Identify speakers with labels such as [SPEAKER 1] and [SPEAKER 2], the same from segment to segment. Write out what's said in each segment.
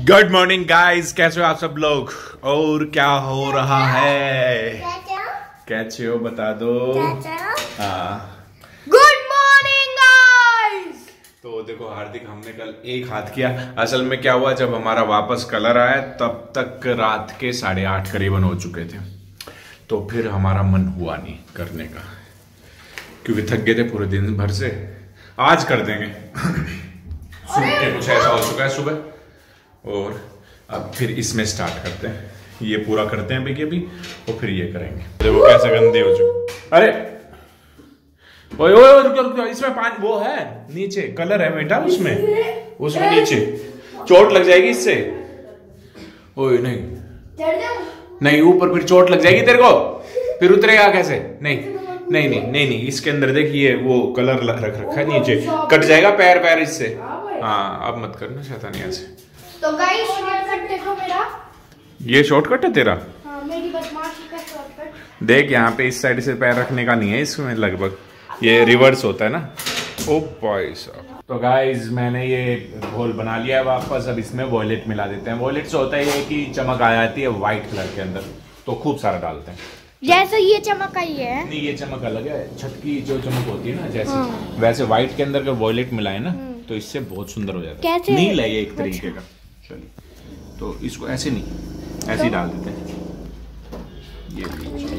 [SPEAKER 1] Good morning guys, कैसे हो आप सब लोग और क्या हो रहा है? कैसे हो बता दो। हाँ
[SPEAKER 2] गुड मॉर्निंग गाइस।
[SPEAKER 1] तो देखो हार्दिक, हमने कल एक हाथ किया। असल में क्या हुआ, जब हमारा वापस कलर आया तब तक रात के 8:30 करीबन हो चुके थे। तो फिर हमारा मन हुआ नहीं करने का, क्योंकि थक गए थे पूरे दिन भर से। आज कर देंगे। सूख के कुछ ऐसा हो चुका है सुबह, और अब फिर इसमें स्टार्ट करते हैं। ये पूरा करते हैं अभी और फिर ये करेंगे। देखो कैसे गंदे हो चुके। अरे ओए ओए रुको, इसमें पानी वो है, नीचे कलर है बेटा, उसमें नीचे चोट लग जाएगी इससे। ओए नहीं, ऊपर फिर चोट लग जाएगी तेरे को, फिर उतरेगा कैसे? नहीं, इसके अंदर देखिए वो कलर रख रखा है नीचे, कट जाएगा पैर इससे। हाँ अब मत करना शैतानियां से।
[SPEAKER 2] तो गाइस शॉर्टकट देखो मेरा, ये
[SPEAKER 1] शॉर्टकट है तेरा।
[SPEAKER 2] हाँ, मेरी बदमाशी का शॉर्टकट
[SPEAKER 1] देख, यहाँ पे इस साइड से पैर रखने का नहीं है इसमें, लगभग ये रिवर्स होता है ना। ओ भाई साहब। तो गाइस मैंने ये घोल बना लिया है वापस। अब इसमें वॉयलेट मिला देते हैं। वॉयलेट से होता है कि चमक आ जाती है व्हाइट कलर के अंदर, तो खूब सारा डालते हैं।
[SPEAKER 2] जैसे ये चमक आई है,
[SPEAKER 1] नहीं ये चमक अलग है, छत की जो चमक होती है ना जैसे, वैसे व्हाइट के अंदर अगर वॉयलेट मिलाए ना तो इससे बहुत सुंदर हो जाता है। नील है ये एक तरीके का। चलिए, तो इसको ऐसे नहीं, ऐसे ही डाल देते हैं। ये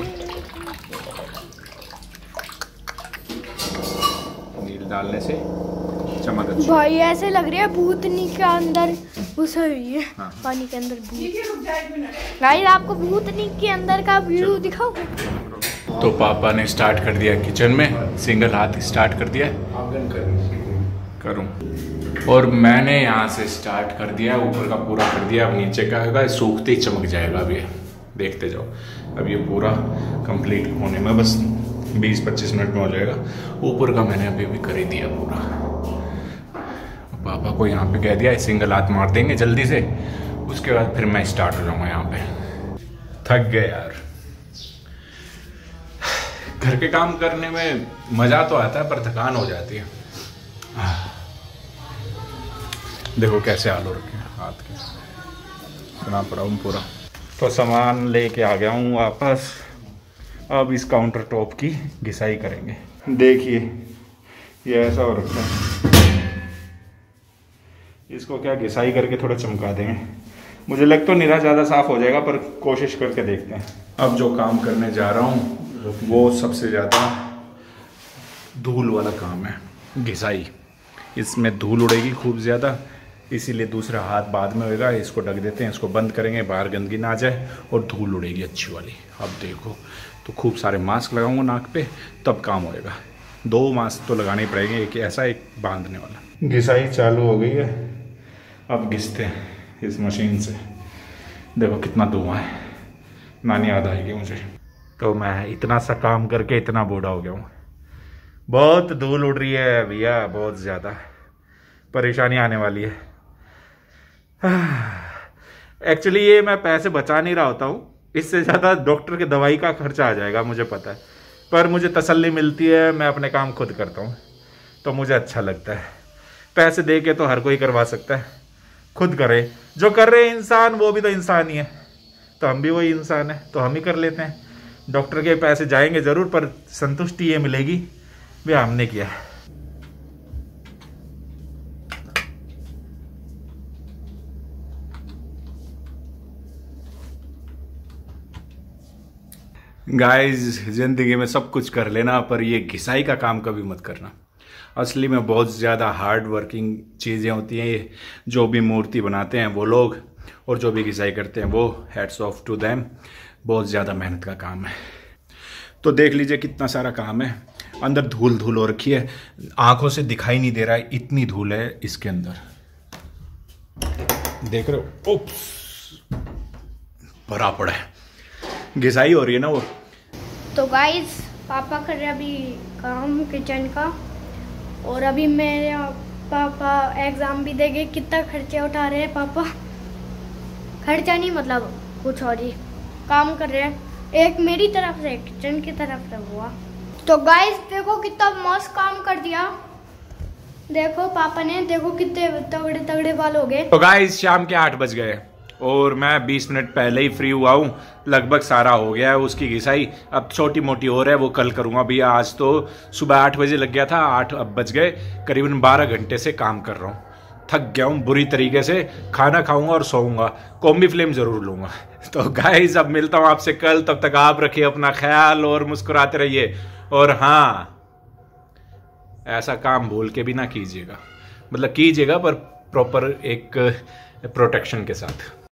[SPEAKER 1] नील डालने से चमक अच्छी।
[SPEAKER 2] भाई ऐसे लग रहा है भूतनी के अंदर घुस हुई है। हाँ। पानी के अंदर भूत। गाइस आपको भूतनी के अंदर का व्यू दिखाओ।
[SPEAKER 1] तो पापा ने स्टार्ट कर दिया किचन में, सिंगल हाथ स्टार्ट कर दिया। करूं, और मैंने यहाँ से स्टार्ट कर दिया, ऊपर का पूरा कर दिया। अब नीचे का होगा, सूखते ही चमक जाएगा। अब ये देखते जाओ, अब ये पूरा कंप्लीट होने में बस 20-25 मिनट में हो जाएगा। ऊपर का मैंने अभी भी कर ही दिया पूरा। पापा को यहाँ पे कह दिया सिंगल हाथ मार देंगे जल्दी से, उसके बाद फिर मैं स्टार्ट हो जाऊंगा यहाँ पे। थक गए यार, घर के काम करने में मजा तो आता है पर थकान हो जाती है। देखो कैसे आलू रखे हाथ के, बना पड़ा हूँ पूरा। तो सामान लेके आ गया हूँ वापस। अब इस काउंटर टॉप की घिसाई करेंगे। देखिए ये ऐसा हो रखा है, इसको क्या घिसाई करके थोड़ा चमका देंगे। मुझे लग तो नहीं रहा ज़्यादा साफ हो जाएगा, पर कोशिश करके देखते हैं। अब जो काम करने जा रहा हूँ वो सबसे ज़्यादा धूल वाला काम है, घिसाई। इसमें धूल उड़ेगी खूब ज़्यादा, इसीलिए दूसरा हाथ बाद में होगा। इसको ढक देते हैं, इसको बंद करेंगे, बाहर गंदगी ना आ जाए और धूल उड़ेगी अच्छी वाली। अब देखो, तो खूब सारे मास्क लगाऊंगा नाक पे, तब काम होएगा। 2 मास्क तो लगाने ही पड़ेंगे, एक ऐसा एक बांधने वाला। घिसाई चालू हो गई है, अब घिसते हैं इस मशीन से। देखो कितना धुआं है, नानी याद आएगी मुझे। तो मैं इतना सा काम करके इतना बूढ़ा हो गया हूँ। बहुत धूल उड़ रही है भैया, बहुत ज़्यादा परेशानी आने वाली है। एक्चुअली ये मैं पैसे बचा नहीं रहा होता हूँ, इससे ज़्यादा डॉक्टर के दवाई का खर्चा आ जाएगा मुझे पता है, पर मुझे तसल्ली मिलती है, मैं अपने काम खुद करता हूँ तो मुझे अच्छा लगता है। पैसे दे के तो हर कोई करवा सकता है, खुद करे। जो कर रहे इंसान वो भी तो इंसान ही है, तो हम भी वही इंसान है, तो हम ही कर लेते हैं। डॉक्टर के पैसे जाएंगे ज़रूर, पर संतुष्टि ये मिलेगी भी हमने किया है। गाइस जिंदगी में सब कुछ कर लेना, पर ये घिसाई का काम कभी मत करना। असली में बहुत ज़्यादा हार्ड वर्किंग चीज़ें होती हैं ये। जो भी मूर्ति बनाते हैं वो लोग, और जो भी घिसाई करते हैं वो, हैट्स ऑफ टू देम। बहुत ज़्यादा मेहनत का काम है। तो देख लीजिए कितना सारा काम है। अंदर धूल हो रखी है, आंखों से दिखाई नहीं दे रहा है, इतनी धूल है इसके अंदर। देख रहे हो, ओप्स, भरा पड़ा है, घिसाई हो रही है ना वो।
[SPEAKER 2] तो गाइस पापा कर रहे अभी काम किचन का, और अभी मेरे पापा एग्जाम भी देंगे। कितना खर्चा उठा रहे हैं पापा, खर्चा नहीं मतलब कुछ और ही काम कर रहे हैं, एक मेरी तरफ से एक किचन की तरफ से हुआ। तो गाइस देखो कितना मस्त काम कर दिया। देखो पापा ने, देखो कितने तगड़े तगड़े बाल हो गए।
[SPEAKER 1] तो गाइस शाम के 8 बज गए और मैं 20 मिनट पहले ही फ्री हुआ हूँ। लगभग सारा हो गया है उसकी घिसाई, अब छोटी मोटी और है वो कल करूँगा भैया। आज तो सुबह 8 बजे लग गया था, 8 अब बज गए। करीबन 12 घंटे से काम कर रहा हूँ, थक गया हूँ बुरी तरीके से। खाना खाऊंगा और सोऊंगा, कॉम्बी फ्लेम जरूर लूंगा। तो गाइस अब मिलता हूँ आपसे कल, तब तक आप रखिए अपना ख्याल और मुस्कुराते रहिए। और हाँ, ऐसा काम भूल के भी ना कीजिएगा, मतलब कीजिएगा पर प्रॉपर एक प्रोटेक्शन के साथ।